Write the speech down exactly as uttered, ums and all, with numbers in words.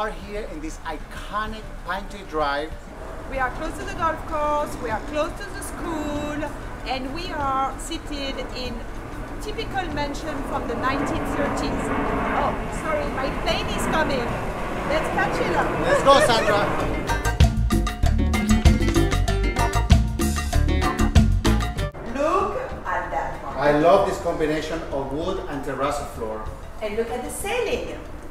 are here in this iconic Pine Tree Drive. We are close to the golf course, we are close to the school, and we are seated in typical mansion from the nineteen thirties. Oh, sorry, my plane is coming. Let's catch it up. Let's go, Sandra. At that one. I love this combination of wood and terrazzo floor. And look at the ceiling.